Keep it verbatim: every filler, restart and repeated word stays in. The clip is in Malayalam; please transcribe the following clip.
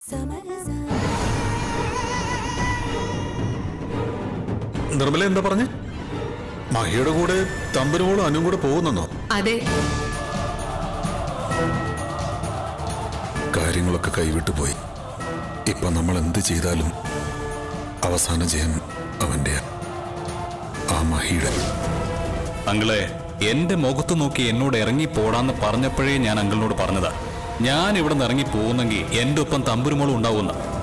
നിർമ്മല എന്താ പറഞ്ഞേ? മഹിയുടെ കൂടെ തമ്പുരുമോളും അനുവും കൂടെ പോകുന്നെന്നോ? അതെ. കാര്യങ്ങളൊക്കെ കൈവിട്ടു പോയി. ഇപ്പൊ നമ്മൾ എന്ത് ചെയ്താലും അവസാന ജയം അവന്റെ, ആ മഹിയുടെ. അങ്കിളെ, എന്റെ മുഖത്ത് നോക്കി എന്നോട് ഇറങ്ങി പോടാന്ന് പറഞ്ഞപ്പോഴേ ഞാൻ അങ്കിളിനോട് പറഞ്ഞതാ, ഞാൻ ഇവിടെ നിന്ന് ഇറങ്ങി പോകുന്നെങ്കിൽ എന്റെ ഒപ്പം തമ്പുരുമോളും ഉണ്ടാവുന്ന.